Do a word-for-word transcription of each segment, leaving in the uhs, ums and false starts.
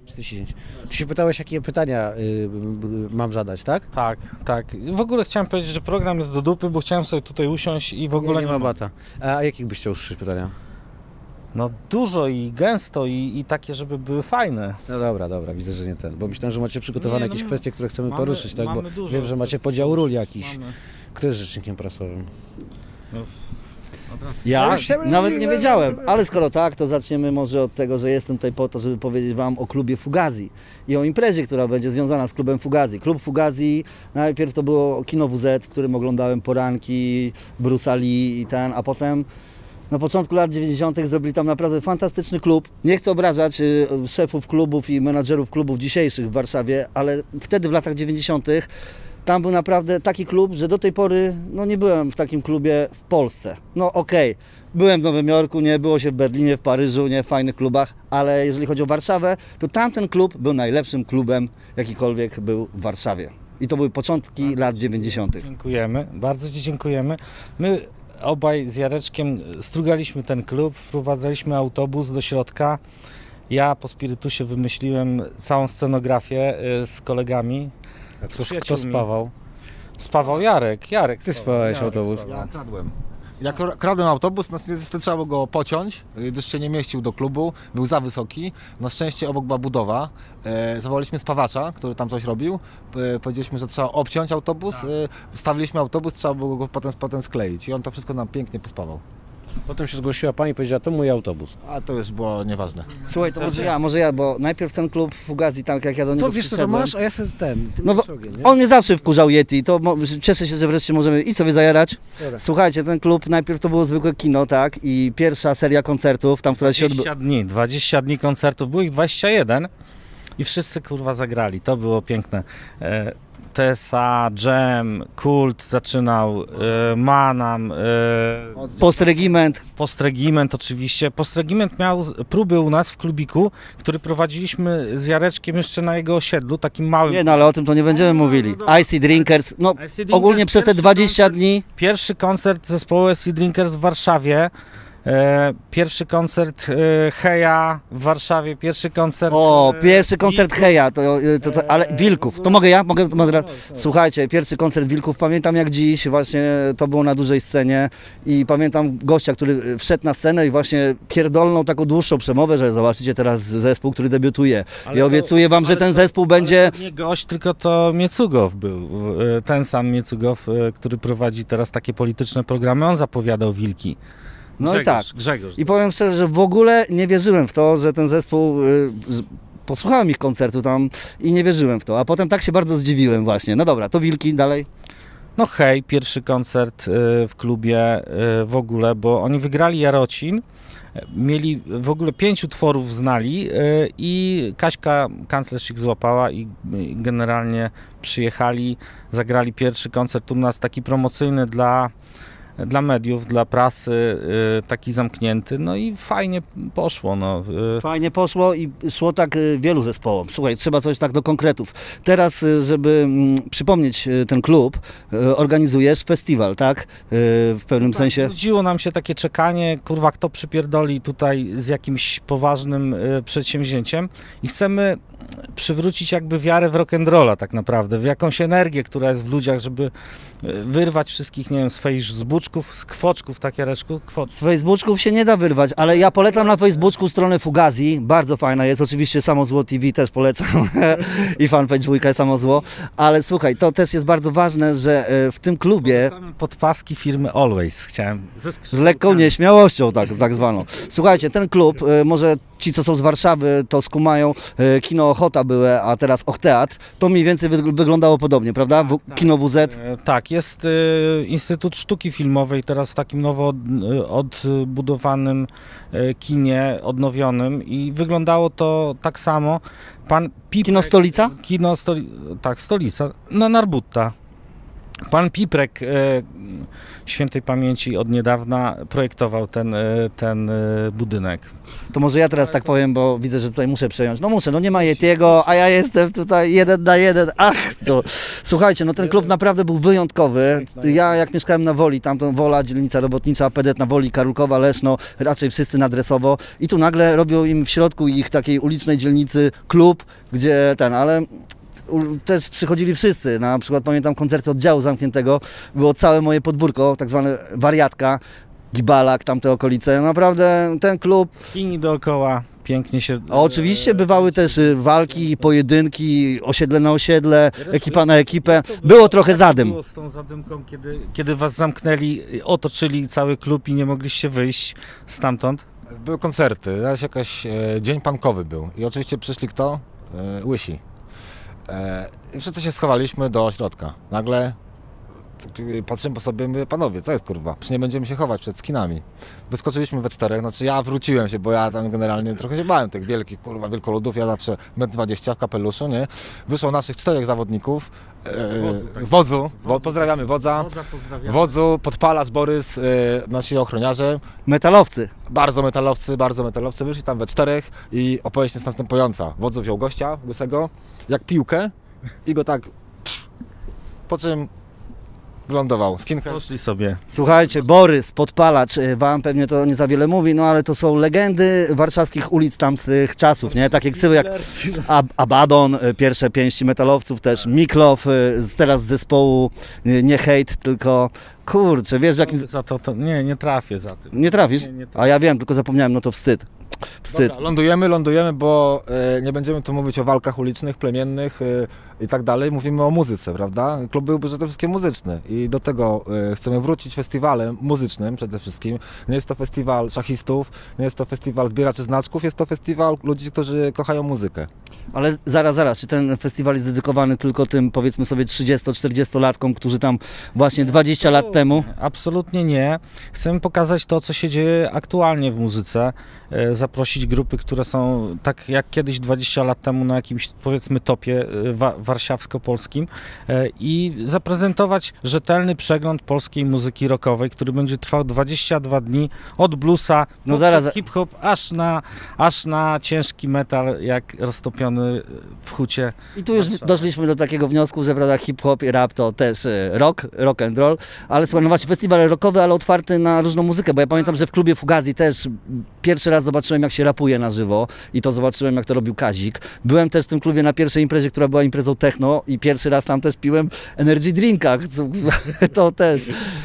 czterdzieści dziesięć. Ty się pytałeś, jakie pytania y, mam zadać, tak? Tak, tak. W ogóle chciałem powiedzieć, że program jest do dupy, bo chciałem sobie tutaj usiąść i w ogóle nie, nie, nie ma ma. bata. A jakich byś chciał usłyszeć pytania? No dużo i gęsto i, i takie, żeby były fajne. No dobra, dobra, widzę, że nie ten, bo myślałem, że macie przygotowane Nie, no jakieś my- kwestie, które chcemy mamy- poruszyć, tak? Bo mamy dużo wiem, że macie kwestii. podział ról jakiś. Mamy. Kto jest rzecznikiem prasowym? No, Ja nawet nie wiedziałem, ale skoro tak, to zaczniemy może od tego, że jestem tutaj po to, żeby powiedzieć wam o klubie Fugazi i o imprezie, która będzie związana z klubem Fugazi. Klub Fugazi, najpierw to było kino W Z, w którym oglądałem poranki, Bruce'a Lee i ten, a potem na początku lat dziewięćdziesiątych zrobili tam naprawdę fantastyczny klub. Nie chcę obrażać y, szefów klubów i menadżerów klubów dzisiejszych w Warszawie, ale wtedy w latach dziewięćdziesiątych tam był naprawdę taki klub, że do tej pory no nie byłem w takim klubie w Polsce. No okej, okay. Byłem w Nowym Jorku, nie było się w Berlinie, w Paryżu, nie w fajnych klubach, ale jeżeli chodzi o Warszawę, to tamten klub był najlepszym klubem, jakikolwiek był w Warszawie. I to były początki bardzo lat dziewięćdziesiątych. Dziękujemy, bardzo Ci dziękujemy. My obaj z Jareczkiem strugaliśmy ten klub, wprowadzaliśmy autobus do środka. Ja po spirytusie wymyśliłem całą scenografię z kolegami. Cóż, kto spawał? Spawał Jarek. Jarek, Ty spałeś Jarek autobus. spawał. Ja kradłem. Jak kradłem autobus, nas niestety trzeba było go pociąć, gdyż się nie mieścił do klubu, był za wysoki. Na szczęście obok była budowa. E, zawołaliśmy spawacza, który tam coś robił. E, powiedzieliśmy, że trzeba obciąć autobus. E, wstawiliśmy autobus, trzeba było go potem, potem skleić i on to wszystko nam pięknie pospawał. Potem się zgłosiła pani i powiedziała, to mój autobus. A to już było nieważne. Słuchaj, to może ja, może ja, bo najpierw ten klub Fugazi, tak jak ja do niego To wiesz co, to przyszedłem. masz, a ja sobie ten. Ty No masz bo ogień, nie? on mnie zawsze wkurzał Yeti, to mo- cieszę się, że wreszcie możemy i sobie zajarać. Dobra. Słuchajcie, ten klub najpierw to było zwykłe kino, tak, i pierwsza seria koncertów, tam która się odbyła. dwadzieścia dni, dwadzieścia dni koncertów, było ich dwadzieścia jeden i wszyscy kurwa zagrali, to było piękne. E, Tessa, Jam, Kult zaczynał, e, Manam, e, Postregiment. Postregiment oczywiście. Postregiment miał z- próby u nas w klubiku, który prowadziliśmy z Jareczkiem jeszcze na jego osiedlu, takim małym. Nie no, ale o tym to nie będziemy mówili. Icy Drinkers, no Icy Drinkers, ogólnie przez te pierwszy dwadzieścia koncert- dni. Pierwszy koncert zespołu Icy Drinkers w Warszawie. E, pierwszy koncert e, Heja w Warszawie, pierwszy koncert... O, e, pierwszy koncert Wilków. Heja, to, to, to, ale Wilków, to mogę ja? Mogę, mogę, słuchajcie, pierwszy koncert Wilków, pamiętam jak dziś, właśnie to było na dużej scenie i pamiętam gościa, który wszedł na scenę i właśnie pierdolną taką dłuższą przemowę, że zobaczycie teraz zespół, który debiutuje. Ale Ja to- obiecuję wam, że ale ten to- zespół będzie... Ale to nie gość, tylko to Miecugow był, e, ten sam Miecugow, e, który prowadzi teraz takie polityczne programy, on zapowiadał Wilki. No i tak. Grzegorz, Grzegorz. I powiem szczerze, że w ogóle nie wierzyłem w to, że ten zespół... y, z- Posłuchałem ich koncertu tam i nie wierzyłem w to, a potem tak się bardzo zdziwiłem właśnie. No dobra, to Wilki dalej. No hej, pierwszy koncert y, w klubie y, w ogóle, bo oni wygrali Jarocin, mieli w ogóle pięć utworów znali y, i Kaśka kanclerz ich złapała i, i generalnie przyjechali, zagrali pierwszy koncert u nas taki promocyjny dla dla mediów, dla prasy, y, taki zamknięty, no i fajnie poszło. No. y. Fajnie poszło i szło tak y, wielu zespołom. Słuchaj, trzeba coś tak do konkretów. Teraz, y, żeby mm, przypomnieć y, ten klub, y, organizujesz festiwal, tak? Y, w pewnym sensie. Nudziło nam się takie czekanie, kurwa, kto przypierdoli tutaj z jakimś poważnym y, przedsięwzięciem i chcemy przywrócić jakby wiarę w rock'n'rolla tak naprawdę, w jakąś energię, która jest w ludziach, żeby y, wyrwać wszystkich, nie wiem, z fejż, z buczków, z kwoczków, tak Jareczku? Kwot. Z Facebooków się nie da wyrwać, ale ja polecam na Facebooku stronę Fugazi, bardzo fajna jest, oczywiście Samozło T V też polecam i fanpage dwójka Samozło, ale słuchaj, to też jest bardzo ważne, że y, w tym klubie Podpaski firmy Always chciałem. Ze z lekką nieśmiałością, tak, tak zwaną. Słuchajcie, ten klub, y, może ci, co są z Warszawy, to skumają, y, kino Ochota były, a teraz Ochteatr, to mniej więcej wy, wyglądało podobnie, prawda? W, kino W Z. E, Tak, jest e, Instytut Sztuki Filmowej teraz w takim nowo od- e, odbudowanym e, kinie, odnowionym i wyglądało to tak samo. Pan Pipek, Kino Stolica? Kino Stoli, tak, Stolica, no Narbutta. Pan Piprek, e, świętej pamięci od niedawna, projektował ten, e, ten e, budynek. To może ja teraz tak powiem, bo widzę, że tutaj muszę przejąć. No muszę, no nie ma Yetiego, a ja jestem tutaj jeden na jeden. Ach, to. Słuchajcie, no ten klub naprawdę był wyjątkowy. Ja jak mieszkałem na Woli, tamtą Wola, dzielnica robotnicza, Pedet na Woli, Karulkowa, Leszno, raczej wszyscy nadresowo. I tu nagle robią im w środku ich takiej ulicznej dzielnicy klub, gdzie ten, ale... też przychodzili wszyscy, na przykład pamiętam koncerty oddziału zamkniętego, było całe moje podwórko, tak zwane wariatka, Gibalak, tamte okolice, naprawdę ten klub... Chini dookoła, pięknie się... A oczywiście bywały też walki, pojedynki, osiedle na osiedle, ekipa na ekipę, było trochę zadym. Było z tą zadymką, kiedy, kiedy was zamknęli, otoczyli cały klub i nie mogliście wyjść stamtąd? Były koncerty, jakiś jakaś e, dzień punkowy był i oczywiście przyszli kto? E, łysi. I wszyscy się schowaliśmy do środka. Nagle patrzymy po sobie, mówię, panowie, co jest kurwa? Przecież nie będziemy się chować przed skinami. Wyskoczyliśmy we czterech, znaczy ja wróciłem się, bo ja tam generalnie trochę się bałem tych wielkich kurwa wielkoludów, ja zawsze metr dwadzieścia w kapeluszu, nie? Wyszło naszych czterech zawodników, e, wodzu, wo, pozdrawiamy wodza, wodzu, podpalacz Borys, e, nasi ochroniarze. Metalowcy. Bardzo metalowcy, bardzo metalowcy, wyszli tam we czterech i opowieść jest następująca. Wodzu wziął gościa, łysego, jak piłkę i go tak, po czym wylądował. Skinhead. Poszli sobie. Słuchajcie, Borys, podpalacz, wam pewnie to nie za wiele mówi, no ale to są legendy warszawskich ulic tamtych czasów, nie? Takie ksywy jak Ab Abaddon, pierwsze pięści metalowców też, Miklow, teraz z zespołu nie hejt, tylko kurczę, wiesz w jakim... Za to, to nie, nie trafię za tym. Nie trafisz? Nie, nie trafię. A ja wiem, tylko zapomniałem, no to wstyd. Wstyd. Dobra, lądujemy, lądujemy, bo e, nie będziemy tu mówić o walkach ulicznych, plemiennych e, i tak dalej. Mówimy o muzyce, prawda? Klub był przede wszystkim muzyczny i do tego e, chcemy wrócić festiwalem muzycznym przede wszystkim. Nie jest to festiwal szachistów, nie jest to festiwal zbieraczy znaczków, jest to festiwal ludzi, którzy kochają muzykę. Ale zaraz, zaraz, czy ten festiwal jest dedykowany tylko tym, powiedzmy sobie, trzydziesto-czterdziestolatkom, którzy tam właśnie dwadzieścia lat temu? Absolutnie nie. Chcemy pokazać to, co się dzieje aktualnie w muzyce, e, zaprosić grupy, które są tak jak kiedyś dwadzieścia lat temu na jakimś, powiedzmy, topie e, wa warszawsko-polskim e, i zaprezentować rzetelny przegląd polskiej muzyki rockowej, który będzie trwał dwadzieścia dwa dni, od bluesa, no zaraz, hip-hop, aż na, aż na ciężki metal, jak roztopiony w hucie. I tu już doszliśmy do takiego wniosku, że prawda, hip-hop i rap to też rock, rock and roll, ale słuchaj, no właśnie festiwal rockowy, ale otwarty na różną muzykę, bo ja pamiętam, że w klubie Fugazi też pierwszy raz zobaczyłem, jak się rapuje na żywo i to zobaczyłem, jak to robił Kazik. Byłem też w tym klubie na pierwszej imprezie, która była imprezą techno i pierwszy raz tam też piłem energy drinka, to też.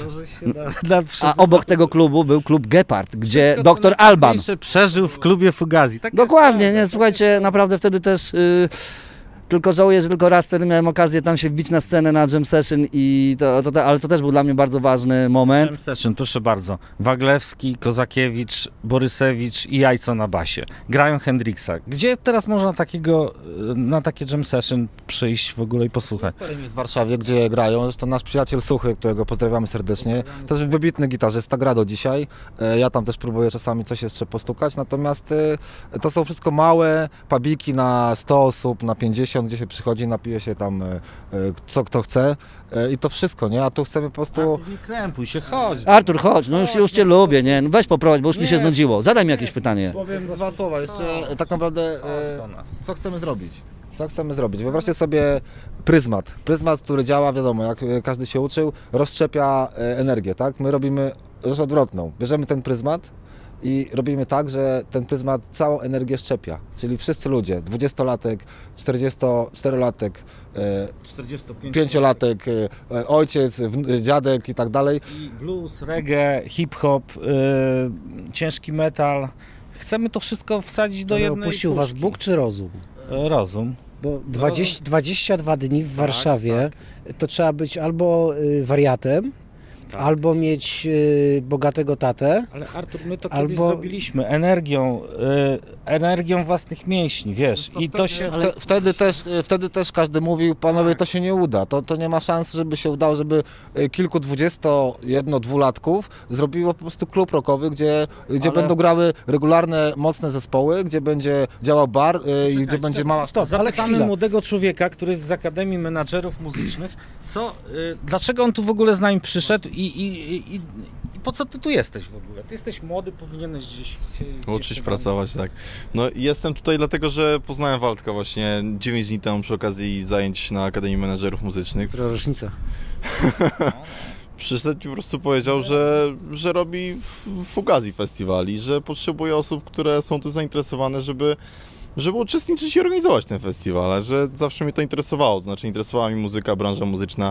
A obok tego klubu był klub Gepard, gdzie doktor Alban przeżył w klubie Fugazi. Tak dokładnie, nie, słuchajcie, naprawdę wtedy też yy, tylko żałuję, że tylko raz wtedy miałem okazję tam się wbić na scenę na jam session i to, to, to, ale to też był dla mnie bardzo ważny moment. Jam session, proszę bardzo. Waglewski, Kozakiewicz, Borysewicz i Jajco na basie. Grają Hendrixa. Gdzie teraz można takiego, na takie jam session przyjść w ogóle i posłuchać? Jest w Warszawie, gdzie grają. Zresztą nasz przyjaciel Suchy, którego pozdrawiamy serdecznie, też wybitny gitarzysta, gra do dzisiaj. Ja tam też próbuję czasami coś jeszcze postukać, natomiast to są wszystko małe pubiki na sto osób, na pięćdziesiąt, gdzie się przychodzi, napije się tam co kto chce i to wszystko, nie? A tu chcemy po prostu... Artur, nie krępuj się, chodź. Artur, chodź, no już, już cię lubię, nie? No weź poprowadź, bo już nie, mi się znudziło. Zadaj mi jakieś pytanie. Powiem dwa słowa jeszcze, tak naprawdę, co chcemy zrobić? Co chcemy zrobić? Wyobraźcie sobie pryzmat. Pryzmat, który działa, wiadomo, jak każdy się uczył, rozszczepia energię, tak? My robimy rzecz odwrotną. Bierzemy ten pryzmat i robimy tak, że ten pryzmat całą energię szczepia. Czyli wszyscy ludzie, dwudziestolatek, czterdziestoczterolatek, pięciolatek, ojciec, dziadek i tak dalej. I blues, reggae, hip-hop, yy, ciężki metal. Chcemy to wszystko wsadzić do Ale jednej opuścił was puszki. Bóg czy rozum? Rozum. Bo dwadzieścia, dwadzieścia dwa dni w Warszawie tak. to trzeba być albo y, wariatem, tak. albo mieć y, bogatego tatę. Ale Artur, my to albo... kiedyś zrobiliśmy energią, y, energią własnych mięśni, wiesz, no i to się... Ale... Wtedy, też, wtedy też każdy mówił, panowie, to się nie uda, to, to nie ma szans, żeby się udało, żeby kilku dwudziesto jedno dwulatków zrobiło po prostu klub rockowy, gdzie, gdzie ale... będą grały regularne, mocne zespoły, gdzie będzie działał bar y, i gdzie będzie mała... Stop, ale chwila. Młodego człowieka, który jest z Akademii Menadżerów Muzycznych, Co, y, dlaczego on tu w ogóle z nami przyszedł i, i, i, i po co ty tu jesteś w ogóle? Ty jesteś młody, powinieneś gdzieś się... Uczyć, pracować, tak. No jestem tutaj dlatego, że poznałem Waldka właśnie dziewięć dni temu przy okazji zajęć na Akademii Menedżerów Muzycznych. Która rocznica? Przyszedł i po prostu powiedział, że, że robi Fugazi festiwal i że potrzebuje osób, które są tu zainteresowane, żeby żeby uczestniczyć i organizować ten festiwal, że zawsze mnie to interesowało, to znaczy interesowała mi muzyka, branża muzyczna.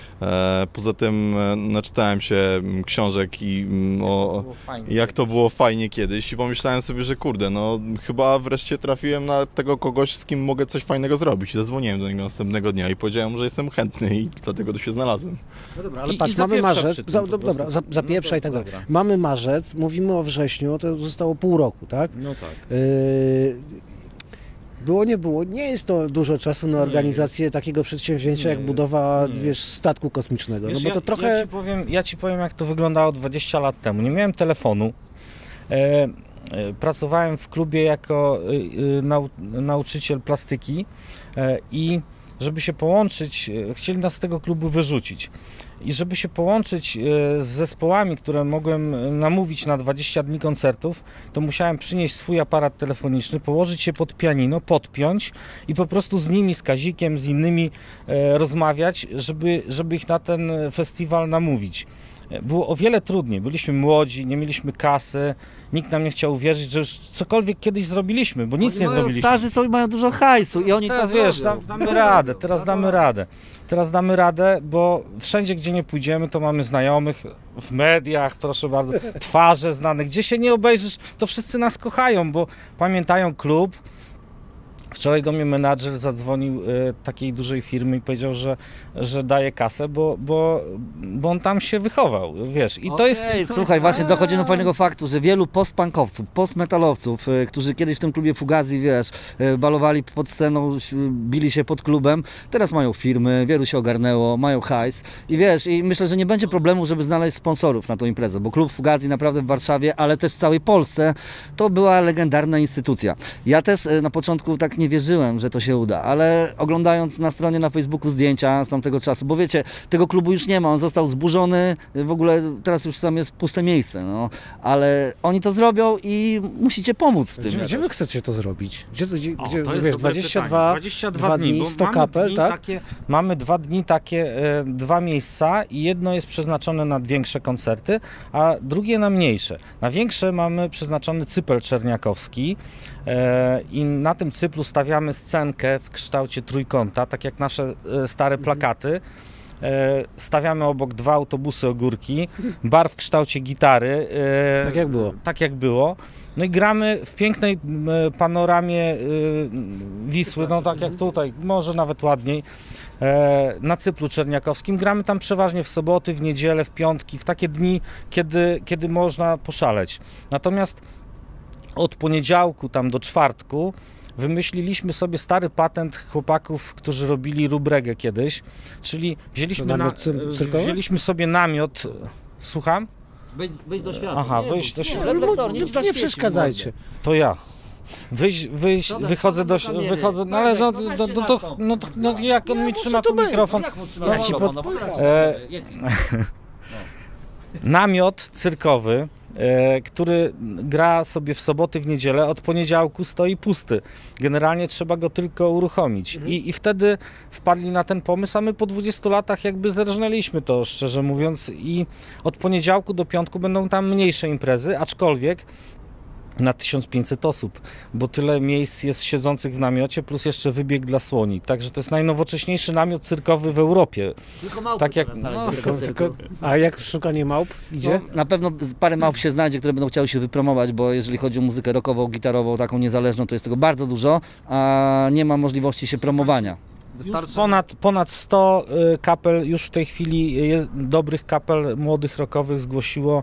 Poza tym naczytałem się książek i o, jak to było fajnie kiedyś i pomyślałem sobie, że kurde, no chyba wreszcie trafiłem na tego kogoś, z kim mogę coś fajnego zrobić. Zadzwoniłem do niego następnego dnia i powiedziałem mu, że jestem chętny i dlatego tu się znalazłem. No dobra, ale I, patrz, i mamy marzec, za, do, dobra, za, zapieprza no, i tak dalej. Mamy marzec, mówimy o wrześniu, to zostało pół roku, tak? No tak. Y Było, nie było. Nie jest to dużo czasu na organizację takiego przedsięwzięcia, jak budowa, wiesz, statku kosmicznego. Wiesz, no bo to ja, trochę... Ja ci, powiem, ja ci powiem, jak to wyglądało dwadzieścia lat temu. Nie miałem telefonu. E, e, pracowałem w klubie jako e, nau, nauczyciel plastyki e, i żeby się połączyć, e, chcieli nas z tego klubu wyrzucić. I żeby się połączyć z zespołami, które mogłem namówić na dwadzieścia dni koncertów, to musiałem przynieść swój aparat telefoniczny, położyć się pod pianino, podpiąć i po prostu z nimi, z Kazikiem, z innymi e, rozmawiać, żeby, żeby ich na ten festiwal namówić. Było o wiele trudniej, byliśmy młodzi, nie mieliśmy kasy, nikt nam nie chciał uwierzyć, że już cokolwiek kiedyś zrobiliśmy, bo nic oni nie zrobiliśmy. Starzy są i mają dużo hajsu i oni teraz to wiesz, zrobią. dam, damy radę, teraz damy radę. Teraz damy radę, bo wszędzie, gdzie nie pójdziemy, to mamy znajomych, w mediach, proszę bardzo, twarze znane. Gdzie się nie obejrzysz, to wszyscy nas kochają, bo pamiętają klub. Wczoraj do mnie menadżer zadzwonił y, takiej dużej firmy i powiedział, że, że daje kasę, bo, bo, bo on tam się wychował, wiesz. I to okay, jest... To słuchaj, jest... właśnie dochodzi do fajnego faktu, że wielu post-punkowców, post-metalowców, y, którzy kiedyś w tym klubie Fugazi, wiesz, y, balowali pod sceną, y, bili się pod klubem, teraz mają firmy, wielu się ogarnęło, mają hajs i wiesz, i myślę, że nie będzie problemu, żeby znaleźć sponsorów na tą imprezę, bo klub Fugazi naprawdę w Warszawie, ale też w całej Polsce, to była legendarna instytucja. Ja też y, na początku tak nie wierzyłem, że to się uda, ale oglądając na stronie na Facebooku zdjęcia z tamtego czasu, bo wiecie, tego klubu już nie ma, on został zburzony, w ogóle teraz już tam jest puste miejsce, no, ale oni to zrobią i musicie pomóc w tym. Gdzie, gdzie wy chcecie to zrobić? Gdzie, gdzie, o, gdzie to jest wiesz, dwadzieścia dwa, dwadzieścia dwa dni, dni sto kapel, tak? Takie, mamy dwa dni takie, e, dwa miejsca i jedno jest przeznaczone na większe koncerty, a drugie na mniejsze. Na większe mamy przeznaczony cypel czerniakowski, i na tym cyplu stawiamy scenkę w kształcie trójkąta, tak jak nasze stare plakaty. Stawiamy obok dwa autobusy ogórki, bar w kształcie gitary. Tak jak było. Tak jak było. No i gramy w pięknej panoramie Wisły, no tak jak tutaj, może nawet ładniej, na cyplu czerniakowskim. Gramy tam przeważnie w soboty, w niedzielę, w piątki, w takie dni, kiedy, kiedy można poszaleć. Natomiast od poniedziałku tam do czwartku wymyśliliśmy sobie stary patent chłopaków, którzy robili rubregę kiedyś, czyli wzięliśmy, na, wzięliśmy sobie namiot, słucham? Wyjdź, wyjdź do świata. Aha, wyjść do świata. Nie, nie, nie przeszkadzajcie. To ja. Wyjść, wyjść, Dobra, wychodzę do... Wychodzę, no ale no, no, no, no, to, no, to, no jak on mi trzyma tu mikrofon... Ja ci pod... e, namiot cyrkowy, e, który gra sobie w soboty, w niedzielę, od poniedziałku stoi pusty. Generalnie trzeba go tylko uruchomić. Mhm. I, I wtedy wpadli na ten pomysł, a my po dwudziestu latach jakby zerżnęliśmy to, szczerze mówiąc, i od poniedziałku do piątku będą tam mniejsze imprezy, aczkolwiek na tysiąc pięćset osób, bo tyle miejsc jest siedzących w namiocie, plus jeszcze wybieg dla słoni. Także to jest najnowocześniejszy namiot cyrkowy w Europie. Tylko małpy tak jak, no, tylko, tylko, a jak szukanie małp idzie? No, na pewno parę małp się znajdzie, które będą chciały się wypromować, bo jeżeli chodzi o muzykę rockową, gitarową, taką niezależną, to jest tego bardzo dużo, a nie ma możliwości się promowania. Ponad, ponad sto kapel już w tej chwili jest, dobrych kapel młodych rockowych zgłosiło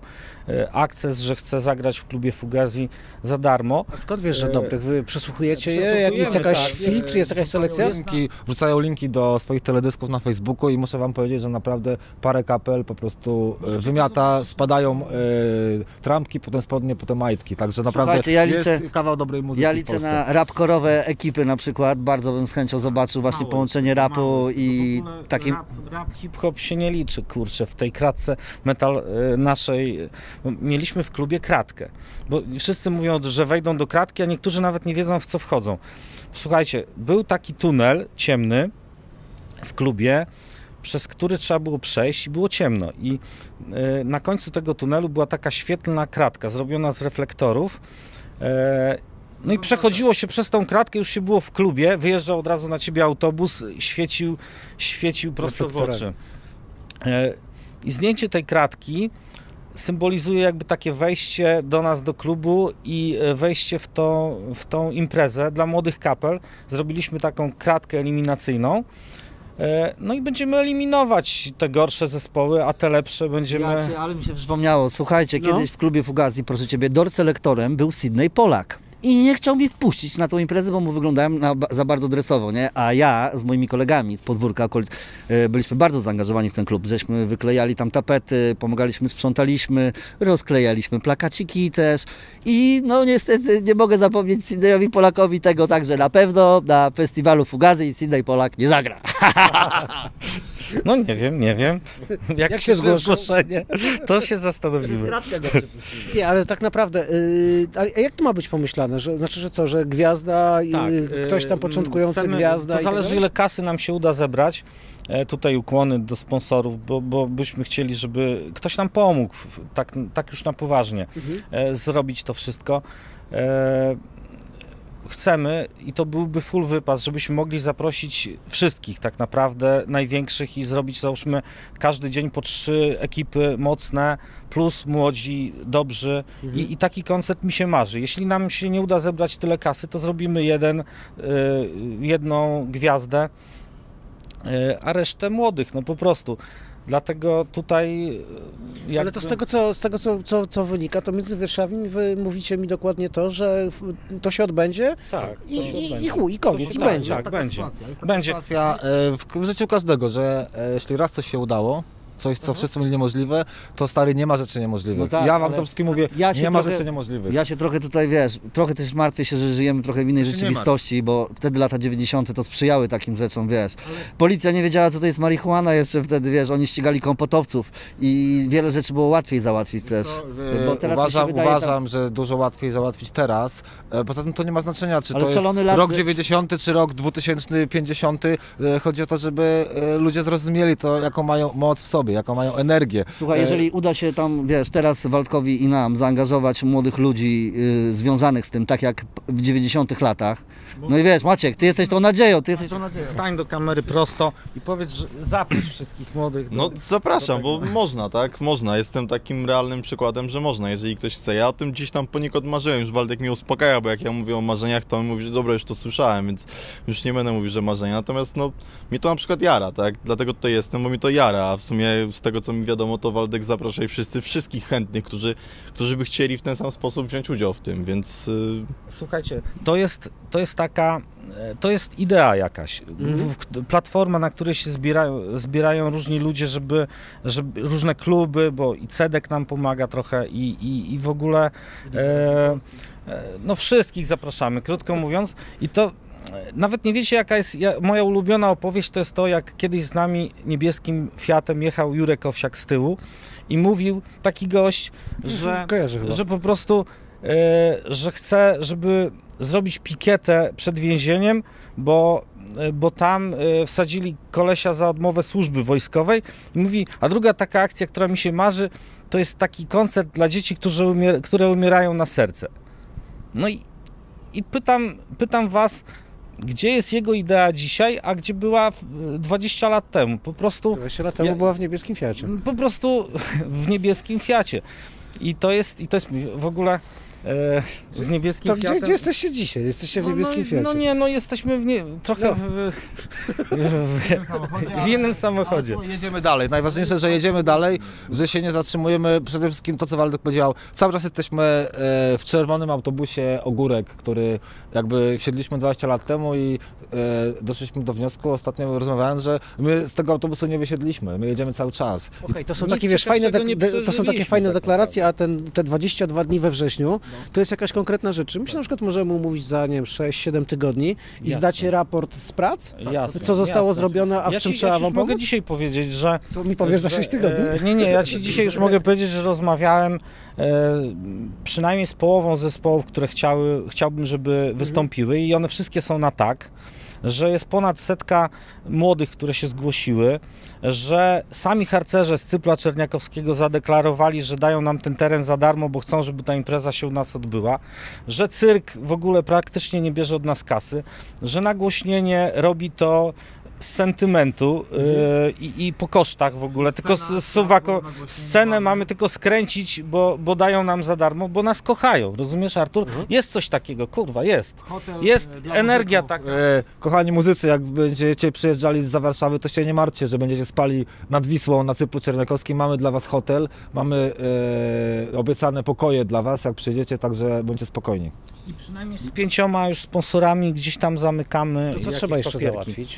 akces, że chce zagrać w klubie Fugazi za darmo. A skąd wiesz, że dobrych? Wy przesłuchujecie je? Przesłuchujemy, Jak jest jakaś tak. filtr, jest jakaś selekcja? Linki, wrzucają linki do swoich teledysków na Facebooku i muszę wam powiedzieć, że naprawdę parę kapel po prostu e, wymiata, spadają e, trampki, potem spodnie, potem majtki, także naprawdę Słuchajcie, ja liczę, jest kawał dobrej muzyki ja w liczę Polsce. na rapkorowe ekipy na przykład, bardzo bym z chęcią zobaczył właśnie Mało połączenie jest, rapu mało jest. i W ogóle takim... Rap, rap hip-hop się nie liczy, kurczę, w tej kratce metal y, naszej, y, mieliśmy w klubie kratkę, bo wszyscy mówią, że wejdą do kratki, a niektórzy nawet nie wiedzą, w co wchodzą. Słuchajcie, był taki tunel ciemny w klubie, przez który trzeba było przejść i było ciemno i y, na końcu tego tunelu była taka świetlna kratka zrobiona z reflektorów. y, No i przechodziło się przez tą kratkę, już się było w klubie, wyjeżdżał od razu na ciebie autobus, świecił, świecił prosto w oczy. E, I zdjęcie tej kratki symbolizuje jakby takie wejście do nas, do klubu i wejście w, to, w tą imprezę dla młodych kapel. Zrobiliśmy taką kratkę eliminacyjną. E, No i będziemy eliminować te gorsze zespoły, a te lepsze będziemy... Ja cię, ale mi się przypomniało, słuchajcie, No. kiedyś w klubie Fugazi, proszę ciebie, doorselektorem był Sydney Polak. I nie chciał mnie wpuścić na tą imprezę, bo mu wyglądałem na, za bardzo dresowo, nie? A ja z moimi kolegami z podwórka okoli, e, byliśmy bardzo zaangażowani w ten klub. Żeśmy wyklejali tam tapety, pomagaliśmy, sprzątaliśmy, rozklejaliśmy plakaciki też. I no niestety nie mogę zapomnieć Sydneyowi Polakowi tego także na pewno na festiwalu Fugazi Sydney Polak nie zagra. No nie wiem, nie wiem. Jak, Jak się przyszło zgłoszą? zgłoszenie, to się zastanowimy. Nie, ale tak naprawdę, yy, a jak to ma być pomyślane? Że, znaczy, że co, że gwiazda, Tak, yy, ktoś tam y, początkujący chcemy- gwiazda To i tak zależy, dalej? ile kasy nam się uda zebrać. E, Tutaj ukłony do sponsorów, bo, bo byśmy chcieli, żeby ktoś nam pomógł, w- tak, tak już na poważnie, Mhm. e, zrobić to wszystko. E, Chcemy, i to byłby full wypas, żebyśmy mogli zaprosić wszystkich tak naprawdę, największych i zrobić, załóżmy, każdy dzień po trzy ekipy mocne, plus młodzi, dobrzy Mhm. I, i taki koncert mi się marzy. Jeśli nam się nie uda zebrać tyle kasy, to zrobimy jeden, y, jedną gwiazdę, y, a resztę młodych, no po prostu. Dlatego tutaj... y, Ale jakby- to z tego, co, z tego co, co, co wynika, to między wierszami wy mówicie mi dokładnie to, że w- to się odbędzie Tak, i, to się i, odbędzie. i chuj, i koniec, To i się będzie. tak, będzie. Będzie. Będzie. Sytuacja e, w, w życiu każdego, że e, jeśli raz coś się udało, coś, co wszyscy mieli niemożliwe, to stary, nie ma rzeczy niemożliwych. No tak, ja wam ale to wszystkim mówię, ja się nie ma trochę- rzeczy niemożliwych. Ja się trochę tutaj, wiesz, trochę też martwię się, że żyjemy trochę w innej To się nie rzeczywistości, bo wtedy lata dziewięćdziesiąte to sprzyjały takim rzeczom, wiesz. Policja nie wiedziała, co to jest marihuana jeszcze wtedy, wiesz, oni ścigali kompotowców i wiele rzeczy było łatwiej załatwić też. E, Bo teraz mi się uważam, wydaje, uważam że dużo łatwiej załatwić teraz. E, Poza tym to nie ma znaczenia, czy Ale to szalony jest lat- rok dziewięćdziesiąty, czy rok dwa tysiące pięćdziesiąty. E, Chodzi o to, żeby e, ludzie zrozumieli to, jaką mają moc w sobie, jaką mają energię. Słuchaj, E, jeżeli uda się tam, wiesz, teraz Waldkowi i nam zaangażować młodych ludzi y, związanych z tym, tak jak w dziewięćdziesiątych latach, no i wiesz, Maciek, ty jesteś tą nadzieją, ty jesteś tą nadzieją. Stań do kamery prosto i powiedz, że zaproś wszystkich młodych. Do... No zapraszam, bo można, tak? Można. Jestem takim realnym przykładem, że można, jeżeli ktoś chce. Ja o tym gdzieś tam poniekąd marzyłem, już Waldek mnie uspokaja, bo jak ja mówię o marzeniach, to on mówi, że dobra, już to słyszałem, więc już nie będę mówił, że marzenia. Natomiast no, mnie to na przykład jara, tak? Dlatego tutaj jestem, bo mi to jara, a w sumie z tego, co mi wiadomo, to Waldek zaprasza i wszyscy, wszystkich chętnych, którzy, którzy by chcieli w ten sam sposób wziąć udział w tym, więc... Yy, Słuchajcie, to jest, to jest taka, e, to jest idea jakaś, Mhm. w, w, platforma, na której się zbierają, zbierają różni ludzie, żeby, żeby różne kluby, bo i Cedek nam pomaga trochę i, i, i w ogóle, e, e, no wszystkich zapraszamy, krótko mówiąc, i to nawet nie wiecie, jaka jest ja, moja ulubiona opowieść, to jest to, jak kiedyś z nami niebieskim Fiatem jechał Jurek Owsiak z tyłu i mówił taki gość, że, Kojarzę chyba. że po prostu, e, że chce, żeby zrobić pikietę przed więzieniem, bo, e, bo tam e, wsadzili kolesia za odmowę służby wojskowej i mówi, a druga taka akcja, która mi się marzy, to jest taki koncert dla dzieci, którzy umier- które umierają na serce. No i, i pytam, pytam was, gdzie jest jego idea dzisiaj, a gdzie była w- dwadzieścia lat temu? Po prostu, dwadzieścia lat temu Ja- była w niebieskim Fiacie. po prostu w niebieskim Fiacie. I to jest, i to jest w ogóle, e, z niebieskim To gdzie, Fiatem. gdzie jesteście dzisiaj? Jesteście w No, niebieskim no, Fiacie. no nie, no jesteśmy w nie, trochę No. w, w, w innym samochodzie. Ale jedziemy dalej. Najważniejsze, że jedziemy dalej, że się nie zatrzymujemy. Przede wszystkim to, co Waldek powiedział, cały czas jesteśmy e, w czerwonym autobusie Ogórek, który jakby wsiedliśmy dwadzieścia lat temu i e, doszliśmy do wniosku, ostatnio rozmawiając, że my z tego autobusu nie wysiedliśmy, my jedziemy cały czas. Okej, to są Nic takie, wiesz, fajne, ciekawszego nie dek- de- to są takie przeżyliśmy fajne tak deklaracje, a ten, te dwadzieścia dwa dni we wrześniu, to jest jakaś konkretna rzecz. Czy my się na przykład możemy umówić za, nie wiem, sześć siedem tygodni i Jasne. zdacie raport z prac? Jasne, Co zostało jasne. zrobione, a w ja czym ci, trzeba ja ci wam już mogę pomóc? dzisiaj powiedzieć, że... Co mi powiesz za że, sześć tygodni? E, nie, nie, ja ci dzisiaj już mogę powiedzieć, że rozmawiałem e, przynajmniej z połową zespołów, które chciały, chciałbym, żeby wystąpiły i one wszystkie są na tak, że jest ponad setka młodych, które się zgłosiły, że sami harcerze z Cypla Czerniakowskiego zadeklarowali, że dają nam ten teren za darmo, bo chcą, żeby ta impreza się u nas odbyła, że cyrk w ogóle praktycznie nie bierze od nas kasy, że nagłośnienie robi to z sentymentu yy, i, i po kosztach w ogóle, tylko z, suwako, scenę mamy tylko skręcić, bo, bo dają nam za darmo, bo nas kochają, rozumiesz, Artur? Jest coś takiego, kurwa, jest. Jest energia taka. E, kochani muzycy, jak będziecie przyjeżdżali zza Warszawy, to się nie martwcie, że będziecie spali nad Wisłą na Cyplu Czerniakowskim. Mamy dla was hotel, mamy e, obiecane pokoje dla was, jak przyjedziecie, także bądźcie spokojni. I przynajmniej z pięcioma już sponsorami gdzieś tam zamykamy. To co jakieś trzeba jeszcze papierki. załatwić?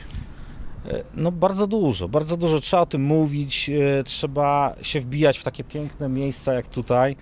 No bardzo dużo, bardzo dużo. Trzeba o tym mówić, e, trzeba się wbijać w takie piękne miejsca jak tutaj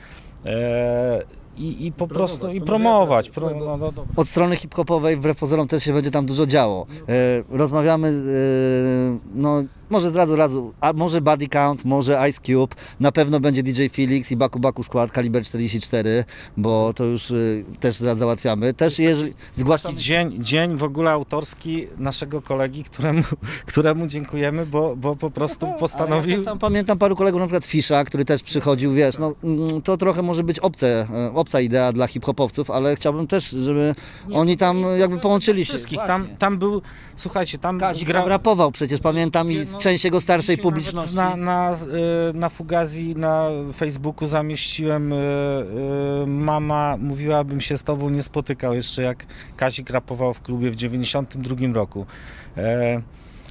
e, i, i po prostu i promować. Pro, no, no, no. Od strony hip-hopowej wbrew pozorom też się będzie tam dużo działo. E, rozmawiamy, e, no może zdradzę razu, a może Body Count, może Ice Cube, na pewno będzie D J Felix i Baku Baku Skład, kaliber czterdzieści cztery, bo to już e, też za- załatwiamy. Też jeżeli zgłaszamy... Dzień, dzień w ogóle autorski naszego kolegi, któremu, któremu dziękujemy, bo, bo po prostu Ale ja postanowił... też tam pamiętam paru kolegów, na przykład Fisza, który też przychodził, wiesz, no mm, to trochę może być obce, e, obca idea dla hip-hopowców, ale chciałbym też, żeby oni tam jakby połączyli się. Wszystkich. Tam, tam był, słuchajcie, tam Kazik gra... rapował przecież, pamiętam, i No, część jego starszej dzisiaj publiczności. Na, na, y, na Fugazi, na Facebooku zamieściłem y, y, mama, mówiłabym się z tobą nie spotykał jeszcze, jak Kazik rapował w klubie w dziewięćdziesiątym drugim roku. E,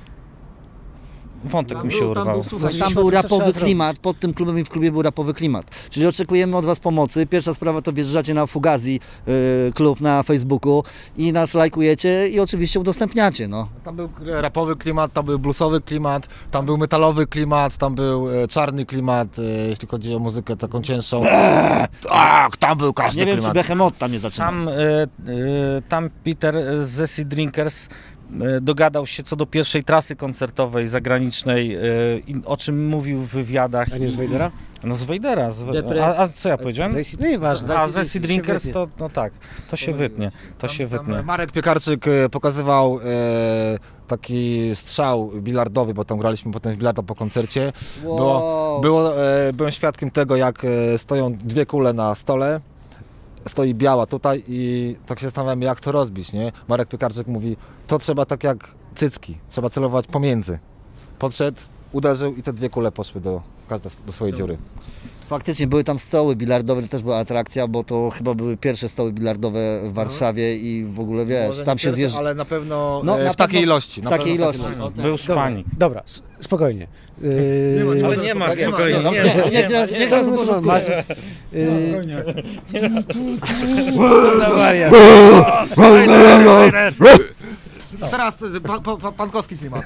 wątek mi się urwał. Słuchaj, Coś tam to był trzeba rapowy zrobić. klimat, pod tym klubem i w klubie był rapowy klimat. Czyli oczekujemy od was pomocy. Pierwsza sprawa to wjeżdżacie na Fugazi y, klub na Facebooku i nas lajkujecie i oczywiście udostępniacie, no. Tam był rapowy klimat, tam był bluesowy klimat, tam był metalowy klimat, tam był e, czarny klimat, e, jeśli chodzi o muzykę taką cięższą. Tak, tam był każdy Nie wiem, czy klimat. Behemoth tam nie zaczyna. Tam, y, y, tam Peter z Zesy Drinkers y, dogadał się co do pierwszej trasy koncertowej zagranicznej, y, i o czym mówił w wywiadach. A nie z Wejdera? No z Wejdera. Z, Depres. a, a co ja powiedziałem? No nieważne. A Zesy Drinkers to, no tak, to się wytnie, to się wytnie. Marek Piekarczyk e, pokazywał e, taki strzał bilardowy, bo tam graliśmy potem w bilarda po koncercie. Było, Wow. było, e, byłem świadkiem tego, jak e, stoją dwie kule na stole. Stoi biała tutaj i tak się zastanawiamy, jak to rozbić, nie? Marek Piekarczyk mówi, to trzeba tak jak cycki, trzeba celować pomiędzy. Podszedł, uderzył i te dwie kule poszły do, każda do swojej dziury. Faktycznie były tam stoły bilardowe, to też była atrakcja, bo to chyba były pierwsze stoły bilardowe w Warszawie i w ogóle wiesz, Może tam nie się pierwsze, zjeżdża. ale na pewno No, e, na w takiej pewno ilości. w na takiej pewno w ilości. Był szpanik. Dobra, s- spokojnie. Yy, Ale nie ma, nie ma, spokojnie, nie nie ma. ma, nie ma. Nie, Co my tu mamy? Masz, yy, co za wariat. A teraz e, pa, pa, pa, pankowski klimat.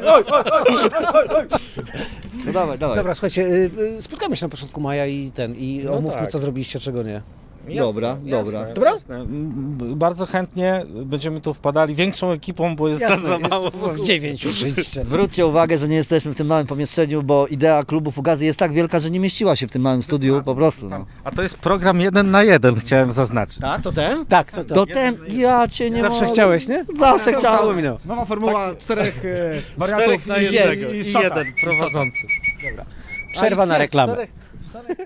No dawaj, dawaj. Dobra, słuchajcie, yy, yy, spotkamy się na początku maja i ten, i No omówmy, tak. co zrobiliście, czego nie. Dobra, dobra. Dobra? Jasne. M, Bardzo chętnie będziemy tu wpadali większą ekipą, bo jest nas za mało. W dziewięciu przyjdźcie. Zwróćcie uwagę, że nie jesteśmy w tym małym pomieszczeniu, bo idea klubu Fugazi jest tak wielka, że nie mieściła się w tym małym studiu, po prostu. No. A to jest program jeden na jeden, chciałem zaznaczyć. Tak, to ten? Tak, to to. To ten, ja cię nie Zawsze mogę. chciałeś, nie? Zawsze chciałem. No. Nowa formuła czterech e, wariantów Czterech na i, jednego i, i i szota. jeden prowadzący. Przerwa na reklamy.